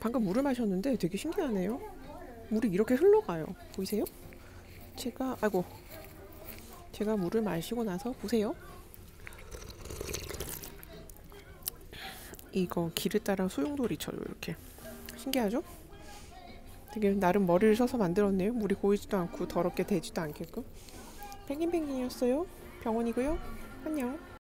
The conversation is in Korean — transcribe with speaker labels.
Speaker 1: 방금 물을 마셨는데 되게 신기하네요. 물이 이렇게 흘러가요. 보이세요? 아이고, 제가 물을 마시고 나서 보세요. 이거 길을 따라 소용돌이쳐요. 이렇게 신기하죠? 되게 나름 머리를 써서 만들었네요. 물이 고이지도 않고 더럽게 되지도 않게끔. 펭귄이었어요. 병원이고요. 안녕.